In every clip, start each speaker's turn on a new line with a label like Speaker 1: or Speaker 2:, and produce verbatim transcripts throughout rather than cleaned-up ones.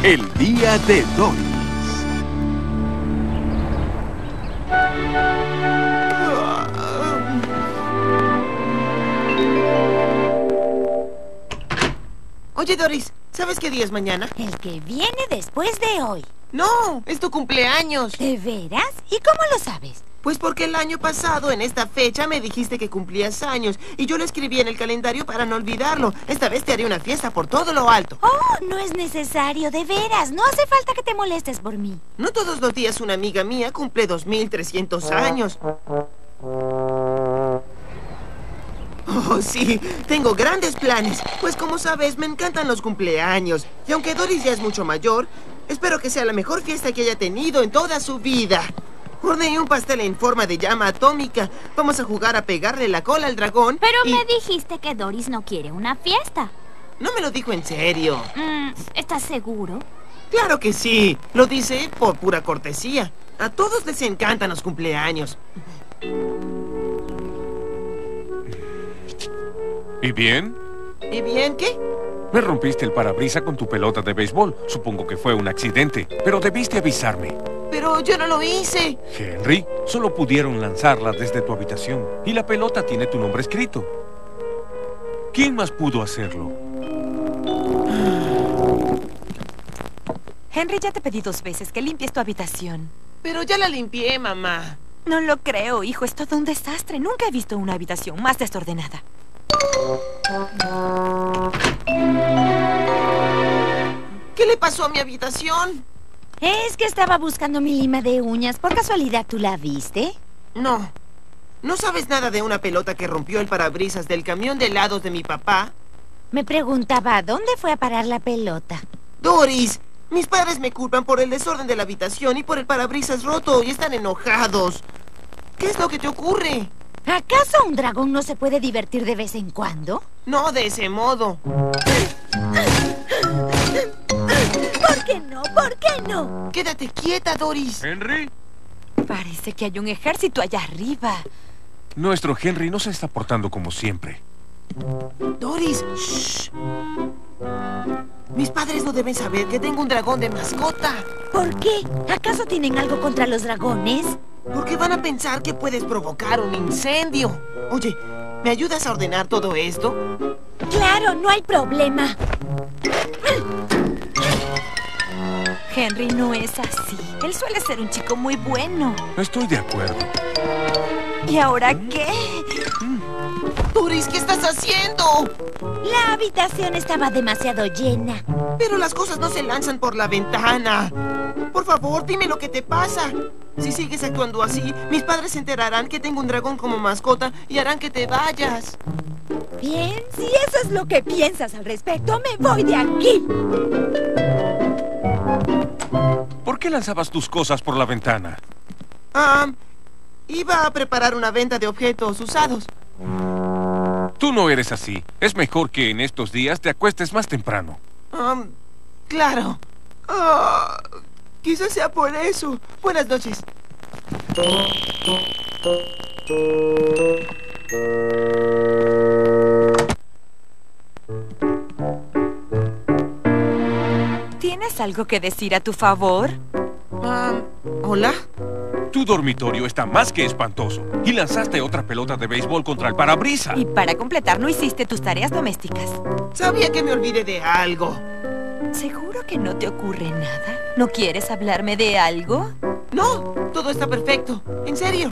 Speaker 1: El día de Doris.
Speaker 2: Oye, Doris, ¿sabes qué día es mañana?
Speaker 3: El que viene después de hoy.
Speaker 2: No, es tu cumpleaños.
Speaker 3: ¿De veras? ¿Y cómo lo sabes?
Speaker 2: Pues porque el año pasado, en esta fecha, me dijiste que cumplías años y yo lo escribí en el calendario para no olvidarlo. Esta vez te haré una fiesta por todo lo alto.
Speaker 3: Oh, no es necesario, de veras. No hace falta que te molestes por mí.
Speaker 2: No todos los días una amiga mía cumple dos mil trescientos años. Oh, sí, tengo grandes planes. Pues como sabes, me encantan los cumpleaños. Y aunque Doris ya es mucho mayor, espero que sea la mejor fiesta que haya tenido en toda su vida. Horneé un pastel en forma de llama atómica. Vamos a jugar a pegarle la cola al dragón.
Speaker 4: Pero
Speaker 2: y...
Speaker 4: me dijiste que Doris no quiere una fiesta.
Speaker 2: No me lo dijo en serio.
Speaker 4: Mm, ¿estás seguro?
Speaker 2: Claro que sí. Lo dice por pura cortesía. A todos les encantan los cumpleaños.
Speaker 5: ¿Y bien?
Speaker 2: ¿Y bien qué?
Speaker 5: Me rompiste el parabrisas con tu pelota de béisbol. Supongo que fue un accidente, pero debiste avisarme.
Speaker 2: Pero yo no lo hice.
Speaker 5: Henry, solo pudieron lanzarla desde tu habitación. Y la pelota tiene tu nombre escrito. ¿Quién más pudo hacerlo?
Speaker 6: Henry, ya te pedí dos veces que limpies tu habitación.
Speaker 2: Pero ya la limpié, mamá.
Speaker 6: No lo creo, hijo. Es todo un desastre. Nunca he visto una habitación más desordenada.
Speaker 2: ¿Qué le pasó a mi habitación?
Speaker 3: Es que estaba buscando mi lima de uñas. ¿Por casualidad tú la viste?
Speaker 2: No. ¿No sabes nada de una pelota que rompió el parabrisas del camión de helados de mi papá?
Speaker 3: Me preguntaba, ¿a dónde fue a parar la pelota?
Speaker 2: Doris, mis padres me culpan por el desorden de la habitación y por el parabrisas roto y están enojados. ¿Qué es lo que te ocurre?
Speaker 3: ¿Acaso un dragón no se puede divertir de vez en cuando?
Speaker 2: No de ese modo.
Speaker 3: ¿Por qué no? ¿Por qué no?
Speaker 2: Quédate quieta, Doris.
Speaker 5: ¿Henry?
Speaker 6: Parece que hay un ejército allá arriba.
Speaker 5: Nuestro Henry no se está portando como siempre.
Speaker 2: Doris, shh. Mis padres no deben saber que tengo un dragón de mascota.
Speaker 3: ¿Por qué? ¿Acaso tienen algo contra los dragones?
Speaker 2: Porque van a pensar que puedes provocar un incendio. Oye, ¿me ayudas a ordenar todo esto?
Speaker 3: Claro, no hay problema.
Speaker 6: Henry no es así. Él suele ser un chico muy bueno.
Speaker 5: Estoy de acuerdo.
Speaker 6: ¿Y ahora qué?
Speaker 2: Doris, ¿qué estás haciendo?
Speaker 3: La habitación estaba demasiado llena.
Speaker 2: Pero las cosas no se lanzan por la ventana. Por favor, dime lo que te pasa. Si sigues actuando así, mis padres se enterarán que tengo un dragón como mascota y harán que te vayas.
Speaker 3: Bien, si eso es lo que piensas al respecto, me voy de aquí.
Speaker 5: ¿Por qué lanzabas tus cosas por la ventana?
Speaker 2: Ah, iba a preparar una venta de objetos usados.
Speaker 5: Tú no eres así. Es mejor que en estos días te acuestes más temprano.
Speaker 2: Ah, claro. Ah, quizás sea por eso. Buenas noches.
Speaker 6: ¿Tienes algo que decir a tu favor?
Speaker 2: Ah, ¿hola?
Speaker 5: Tu dormitorio está más que espantoso. Y lanzaste otra pelota de béisbol contra el parabrisas.
Speaker 6: Y para completar, no hiciste tus tareas domésticas.
Speaker 2: Sabía que me olvidé de algo.
Speaker 6: ¿Seguro que no te ocurre nada? ¿No quieres hablarme de algo?
Speaker 2: No, todo está perfecto. En serio.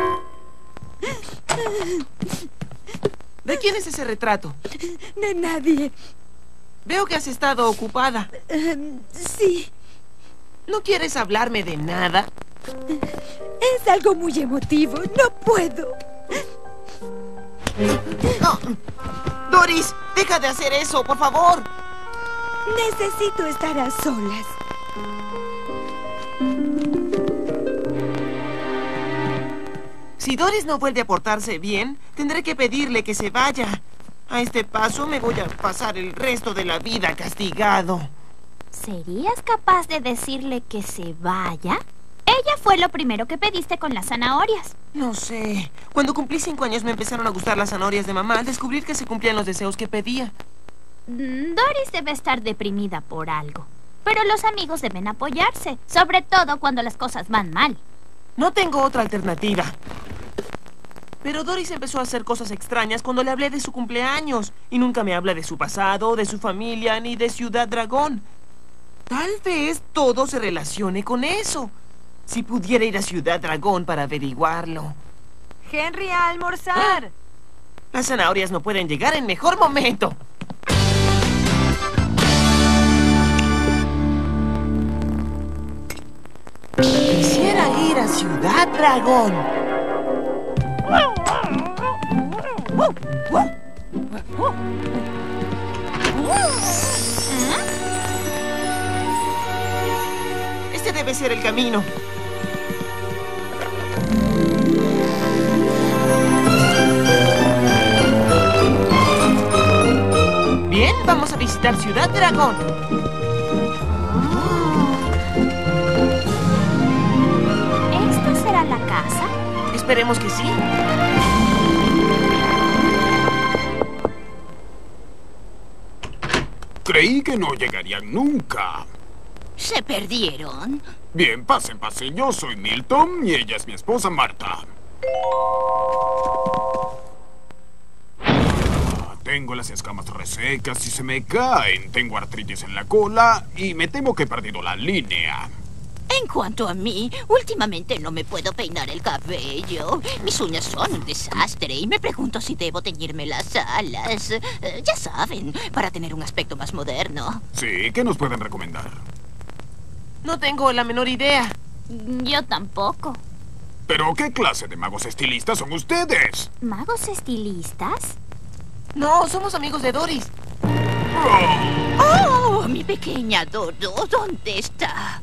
Speaker 2: ¿De quién es ese retrato?
Speaker 3: De nadie.
Speaker 2: Veo que has estado ocupada.
Speaker 3: Um, sí.
Speaker 2: ¿No quieres hablarme de nada?
Speaker 3: Es algo muy emotivo. No puedo.
Speaker 2: No. Doris, deja de hacer eso, por favor.
Speaker 3: Necesito estar a solas.
Speaker 2: Si Doris no vuelve a portarse bien, tendré que pedirle que se vaya. A este paso me voy a pasar el resto de la vida castigado.
Speaker 4: ¿Serías capaz de decirle que se vaya? Ella fue lo primero que pediste con las zanahorias.
Speaker 2: No sé. Cuando cumplí cinco años me empezaron a gustar las zanahorias de mamá al descubrir que se cumplían los deseos que pedía.
Speaker 4: Mm, Doris debe estar deprimida por algo. Pero los amigos deben apoyarse, sobre todo cuando las cosas van mal.
Speaker 2: No tengo otra alternativa. Pero Doris empezó a hacer cosas extrañas cuando le hablé de su cumpleaños. Y nunca me habla de su pasado, de su familia, ni de Ciudad Dragón. Tal vez todo se relacione con eso. Si pudiera ir a Ciudad Dragón para averiguarlo.
Speaker 6: Henry, a almorzar.
Speaker 2: Las zanahorias no pueden llegar en mejor momento. Quisiera ir a Ciudad Dragón. Este debe ser el camino. Bien, vamos a visitar Ciudad Dragón.
Speaker 4: ¿Esta será la casa?
Speaker 2: Esperemos que sí.
Speaker 1: Creí que no llegarían nunca.
Speaker 7: ¿Se perdieron?
Speaker 1: Bien, pasen, pasen. Yo soy Milton y ella es mi esposa Marta. Ah, tengo las escamas resecas y se me caen. Tengo artritis en la cola y me temo que he perdido la línea.
Speaker 7: En cuanto a mí, últimamente no me puedo peinar el cabello. Mis uñas son un desastre y me pregunto si debo teñirme las alas. Eh, ya saben, para tener un aspecto más moderno.
Speaker 1: Sí, ¿qué nos pueden recomendar?
Speaker 2: No tengo la menor idea.
Speaker 4: Yo tampoco.
Speaker 1: ¿Pero qué clase de magos estilistas son ustedes?
Speaker 4: ¿Magos estilistas?
Speaker 2: No, somos amigos de Doris.
Speaker 7: ¡Oh, mi pequeña Dodo! ¿Dónde está?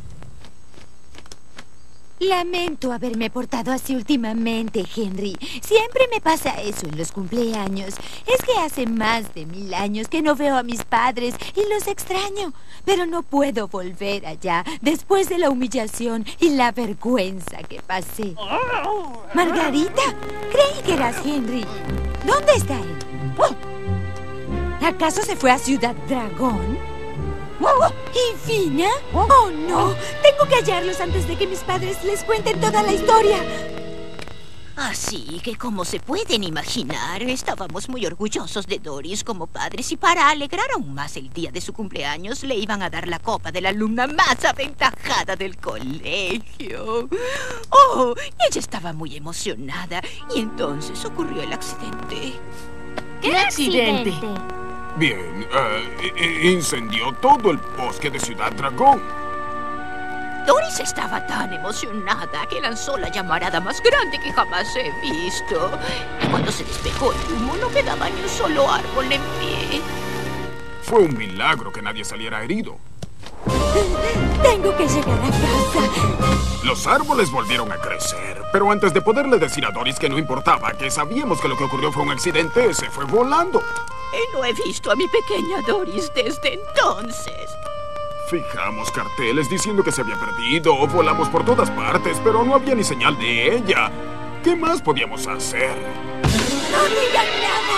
Speaker 3: Lamento haberme portado así últimamente, Henry. Siempre me pasa eso en los cumpleaños. Es que hace más de mil años que no veo a mis padres y los extraño. Pero no puedo volver allá después de la humillación y la vergüenza que pasé. Margarita, creí que eras Henry. ¿Dónde está él? ¿Acaso se fue a Ciudad Dragón? ¿Y Fina? ¡Oh, no! Tengo que hallarlos antes de que mis padres les cuenten toda la historia.
Speaker 7: Así que, como se pueden imaginar, estábamos muy orgullosos de Doris como padres y para alegrar aún más el día de su cumpleaños le iban a dar la copa de la alumna más aventajada del colegio. ¡Oh! Ella estaba muy emocionada y entonces ocurrió el accidente.
Speaker 2: ¿Qué accidente?
Speaker 1: Bien, uh, incendió todo el bosque de Ciudad Dragón.
Speaker 7: Doris estaba tan emocionada que lanzó la llamarada más grande que jamás he visto. Y cuando se despejó el humo, no quedaba ni un solo árbol en pie.
Speaker 1: Fue un milagro que nadie saliera herido.
Speaker 3: Tengo que llegar a casa.
Speaker 1: Los árboles volvieron a crecer, pero antes de poderle decir a Doris que no importaba, que sabíamos que lo que ocurrió fue un accidente, se fue volando.
Speaker 7: Y no he visto a mi pequeña Doris desde entonces.
Speaker 1: Fijamos carteles diciendo que se había perdido, volamos por todas partes, pero no había ni señal de ella. ¿Qué más podíamos hacer?
Speaker 7: ¡No digan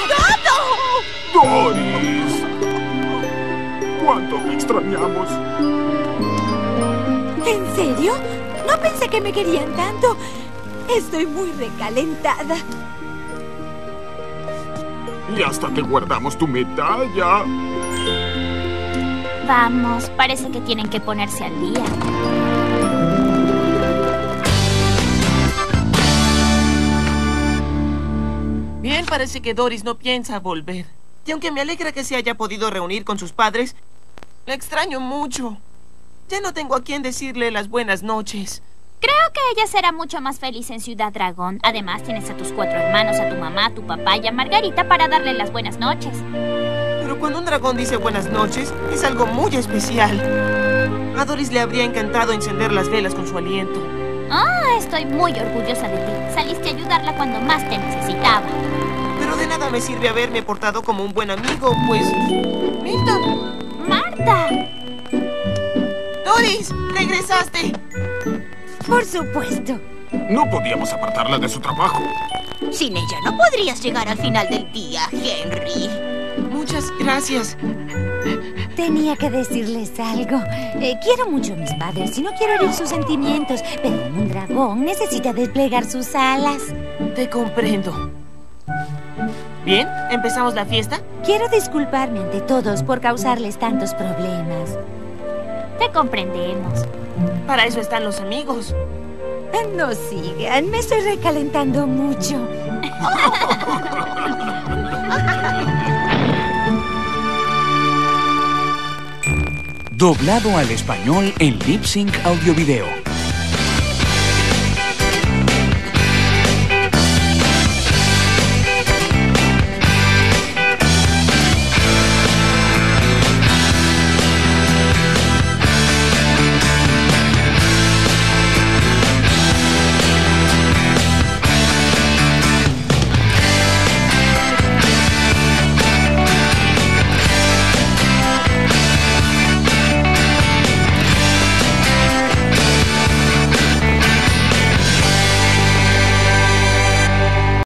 Speaker 7: nada!
Speaker 1: ¡Doris! ¿Cuánto te extrañamos?
Speaker 3: ¿En serio? No pensé que me querían tanto. Estoy muy recalentada.
Speaker 1: Y hasta te guardamos tu medalla.
Speaker 4: Vamos, parece que tienen que ponerse al día.
Speaker 2: Bien, parece que Doris no piensa volver. Y aunque me alegra que se haya podido reunir con sus padres, la extraño mucho. Ya no tengo a quién decirle las buenas noches.
Speaker 4: Creo que ella será mucho más feliz en Ciudad Dragón. Además, tienes a tus cuatro hermanos, a tu mamá, a tu papá y a Margarita para darle las buenas noches.
Speaker 2: Pero cuando un dragón dice buenas noches, es algo muy especial. A Doris le habría encantado encender las velas con su aliento.
Speaker 4: Ah, estoy muy orgullosa de ti. Saliste a ayudarla cuando más te necesitaba.
Speaker 2: Pero de nada me sirve haberme portado como un buen amigo, pues... ¡Milton!
Speaker 4: ¡Marta!
Speaker 2: ¡Doris! ¡Regresaste!
Speaker 3: Por supuesto.
Speaker 1: No podíamos apartarla de su trabajo.
Speaker 7: Sin ella no podrías llegar al final del día, Henry.
Speaker 2: Muchas gracias.
Speaker 3: Tenía que decirles algo. Eh, quiero mucho a mis padres y no quiero herir sus sentimientos, pero un dragón necesita desplegar sus alas.
Speaker 2: Te comprendo. Bien, ¿empezamos la fiesta?
Speaker 3: Quiero disculparme ante todos por causarles tantos problemas.
Speaker 4: Te comprendemos.
Speaker 2: Para eso están los amigos.
Speaker 3: No sigan, me estoy recalentando mucho.
Speaker 8: Doblado al español en Lip Sync Audio Video.